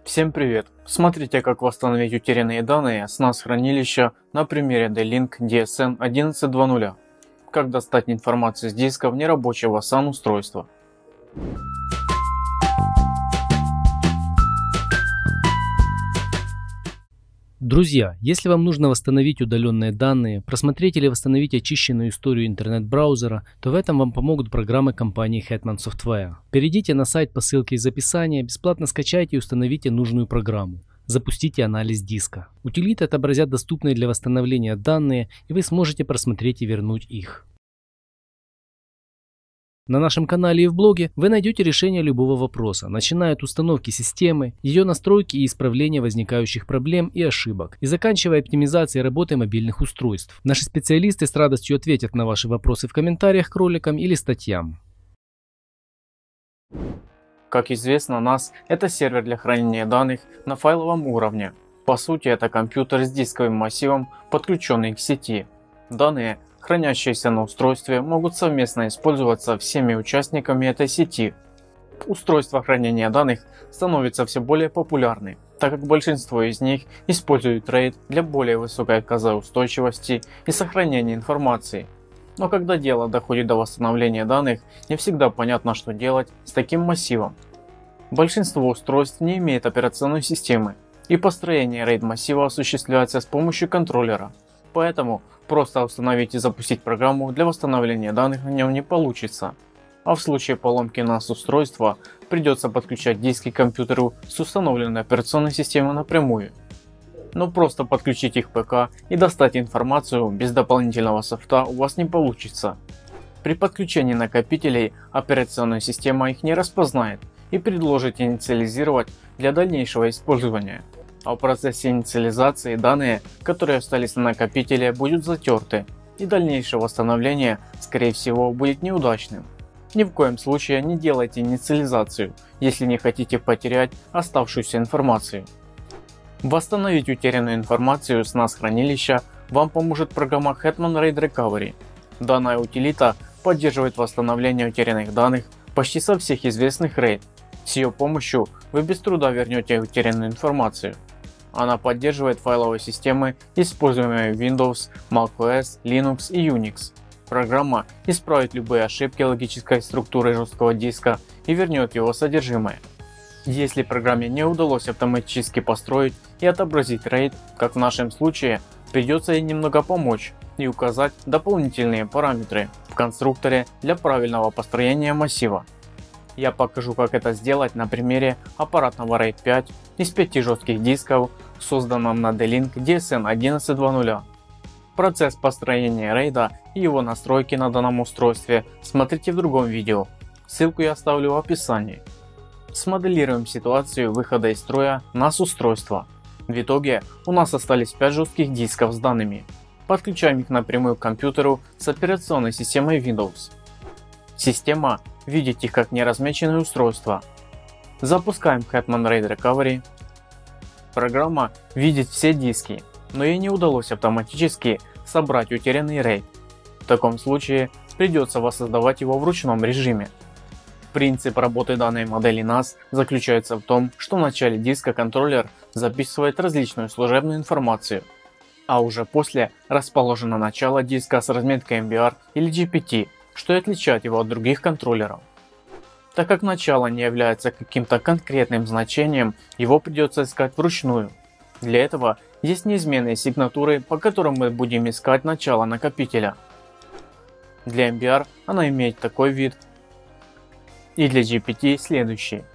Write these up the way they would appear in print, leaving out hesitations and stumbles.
Всем привет! Смотрите, как восстановить утерянные данные с NAS хранилища на примере D-Link DSN 11.2.0. Как достать информацию с диска в нерабочего SAN устройства. Друзья, если вам нужно восстановить удаленные данные, просмотреть или восстановить очищенную историю интернет-браузера, то в этом вам помогут программы компании Hetman Software. Перейдите на сайт по ссылке из описания, бесплатно скачайте и установите нужную программу. Запустите анализ диска. Утилиты отобразят доступные для восстановления данные, и вы сможете просмотреть и вернуть их. На нашем канале и в блоге вы найдете решение любого вопроса, начиная от установки системы, ее настройки и исправления возникающих проблем и ошибок, и заканчивая оптимизацией работы мобильных устройств. Наши специалисты с радостью ответят на ваши вопросы в комментариях к роликам или статьям. Как известно, NAS – это сервер для хранения данных на файловом уровне. По сути, это компьютер с дисковым массивом, подключенный к сети. Данные, хранящиеся на устройстве, могут совместно использоваться всеми участниками этой сети. Устройства хранения данных становятся все более популярны, так как большинство из них используют RAID для более высокой отказоустойчивости и сохранения информации. Но когда дело доходит до восстановления данных, не всегда понятно, что делать с таким массивом. Большинство устройств не имеет операционной системы, и построение RAID массива осуществляется с помощью контроллера. Поэтому просто установить и запустить программу для восстановления данных на нем не получится. А в случае поломки NAS устройства придется подключать диски к компьютеру с установленной операционной системой напрямую. Но просто подключить их к ПК и достать информацию без дополнительного софта у вас не получится. При подключении накопителей операционная система их не распознает и предложит инициализировать для дальнейшего использования. А в процессе инициализации данные, которые остались на накопителе, будут затерты, и дальнейшее восстановление, скорее всего, будет неудачным. Ни в коем случае не делайте инициализацию, если не хотите потерять оставшуюся информацию. Восстановить утерянную информацию с NAS хранилища вам поможет программа Hetman RAID Recovery. Данная утилита поддерживает восстановление утерянных данных почти со всех известных RAID. С ее помощью вы без труда вернете утерянную информацию. Она поддерживает файловые системы, используемые в Windows, macOS, Linux и Unix. Программа исправит любые ошибки логической структуры жесткого диска и вернет его содержимое. Если программе не удалось автоматически построить и отобразить RAID, как в нашем случае, придется ей немного помочь и указать дополнительные параметры в конструкторе для правильного построения массива. Я покажу, как это сделать на примере аппаратного RAID 5 из 5 жестких дисков, созданном на D-Link DSN 11.2.0. Процесс построения RAID и его настройки на данном устройстве смотрите в другом видео, ссылку я оставлю в описании. Смоделируем ситуацию выхода из строя NAS устройства. В итоге у нас остались 5 жестких дисков с данными. Подключаем их напрямую к компьютеру с операционной системой Windows. Система видит их как неразмеченные устройства. Запускаем Hetman RAID Recovery. Программа видит все диски, но ей не удалось автоматически собрать утерянный RAID. В таком случае придется воссоздавать его в ручном режиме. Принцип работы данной модели NAS заключается в том, что в начале диска контроллер записывает различную служебную информацию, а уже после расположено начало диска с разметкой MBR или GPT, что и отличает его от других контроллеров. Так как начало не является каким-то конкретным значением, его придется искать вручную. Для этого есть неизменные сигнатуры, по которым мы будем искать начало накопителя. Для MBR она имеет такой вид, и для GPT следующий.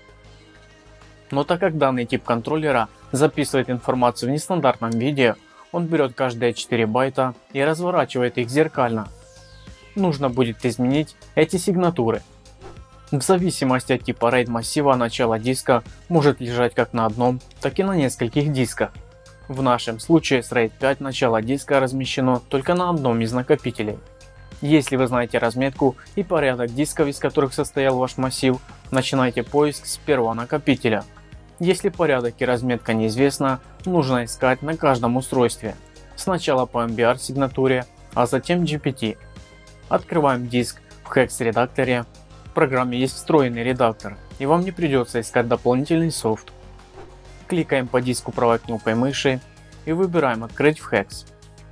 Но так как данный тип контроллера записывает информацию в нестандартном виде, он берет каждые 4 байта и разворачивает их зеркально. Нужно будет изменить эти сигнатуры. В зависимости от типа RAID массива начало диска может лежать как на одном, так и на нескольких дисках. В нашем случае с RAID 5 начало диска размещено только на одном из накопителей. Если вы знаете разметку и порядок дисков, из которых состоял ваш массив, начинайте поиск с первого накопителя. Если порядок и разметка неизвестна, нужно искать на каждом устройстве. Сначала по MBR сигнатуре, а затем GPT. Открываем диск в Hex редакторе. В программе есть встроенный редактор, и вам не придется искать дополнительный софт. Кликаем по диску правой кнопкой мыши и выбираем «Открыть в Hex».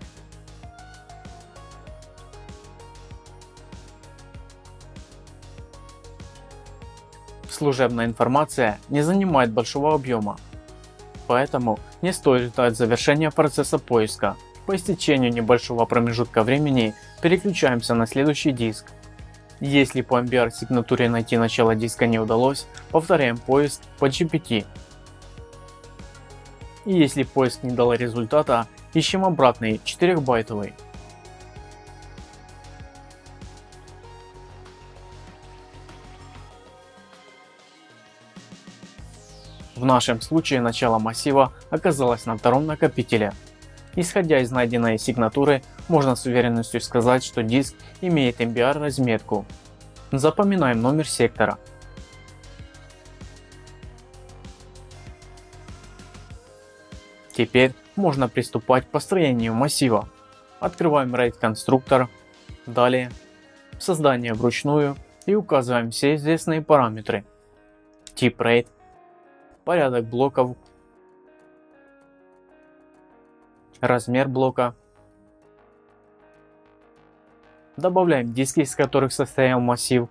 Служебная информация не занимает большого объема, поэтому не стоит ждать завершения процесса поиска. По истечению небольшого промежутка времени переключаемся на следующий диск. Если по MBR сигнатуре найти начало диска не удалось, повторяем поиск по GPT. И если поиск не дал результата, ищем обратный 4-байтовый. В нашем случае начало массива оказалось на втором накопителе. Исходя из найденной сигнатуры, можно с уверенностью сказать, что диск имеет MBR разметку. Запоминаем номер сектора. Теперь можно приступать к построению массива. Открываем RAID конструктор, далее создание вручную и указываем все известные параметры: тип RAID, порядок блоков, размер блока. Добавляем диски, из которых состоял массив,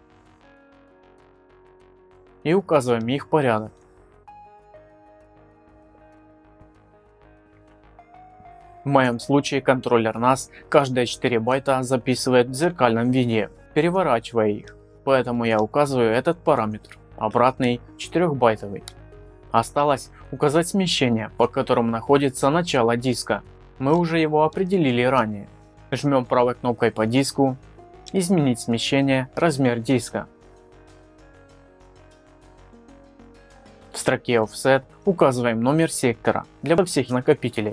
и указываем их порядок. В моем случае контроллер NAS каждые 4 байта записывает в зеркальном виде, переворачивая их, поэтому я указываю этот параметр, обратный 4-байтовый. Осталось указать смещение, по которому находится начало диска. Мы уже его определили ранее. Жмем правой кнопкой по диску, изменить смещение, размер диска. В строке Offset указываем номер сектора для всех накопителей.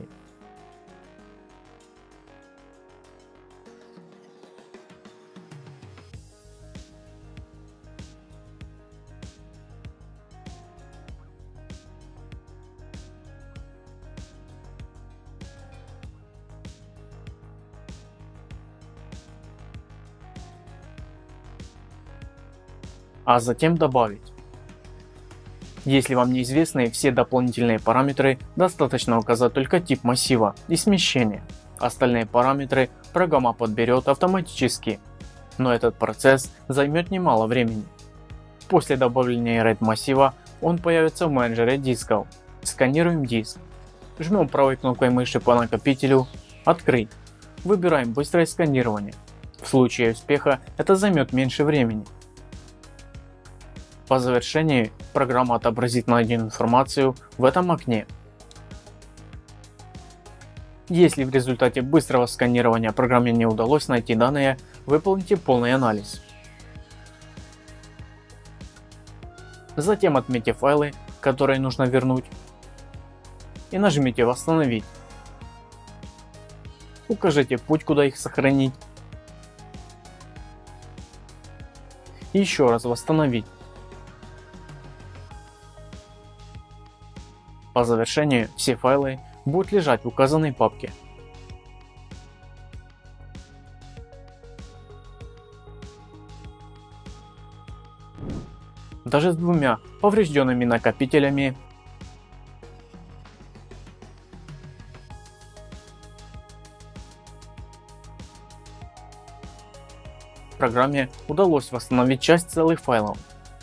А затем добавить. Если вам неизвестны все дополнительные параметры, достаточно указать только тип массива и смещение. Остальные параметры программа подберет автоматически, но этот процесс займет немало времени. После добавления RAID массива он появится в менеджере дисков. Сканируем диск. Жмем правой кнопкой мыши по накопителю «Открыть». Выбираем быстрое сканирование. В случае успеха это займет меньше времени. По завершении программа отобразит найденную информацию в этом окне. Если в результате быстрого сканирования программе не удалось найти данные, выполните полный анализ. Затем отметьте файлы, которые нужно вернуть, и нажмите «Восстановить». Укажите путь, куда их сохранить, и еще раз «Восстановить». По завершении все файлы будут лежать в указанной папке. Даже с двумя поврежденными накопителями программе удалось восстановить часть целых файлов.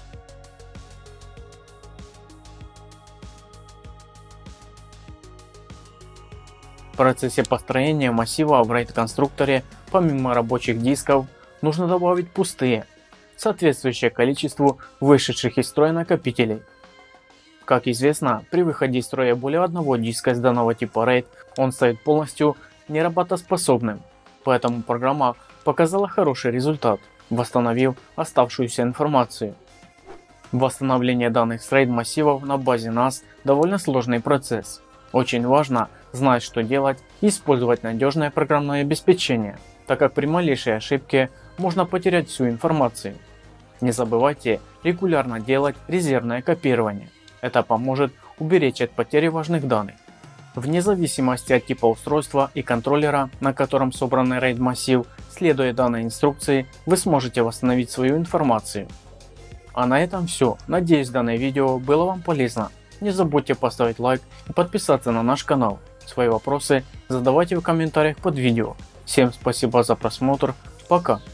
В процессе построения массива в RAID конструкторе помимо рабочих дисков нужно добавить пустые, соответствующее количеству вышедших из строя накопителей. Как известно, при выходе из строя более одного диска из данного типа RAID он станет полностью неработоспособным, поэтому программа показала хороший результат, восстановив оставшуюся информацию. Восстановление данных с RAID массивов на базе NAS довольно сложный процесс. Очень важно знать, что делать и использовать надежное программное обеспечение, так как при малейшей ошибке можно потерять всю информацию. Не забывайте регулярно делать резервное копирование. Это поможет уберечь от потери важных данных. Вне зависимости от типа устройства и контроллера, на котором собран RAID массив, следуя данной инструкции, вы сможете восстановить свою информацию. А на этом все. Надеюсь, данное видео было вам полезно. Не забудьте поставить лайк и подписаться на наш канал. Свои вопросы задавайте в комментариях под видео. Всем спасибо за просмотр. Пока.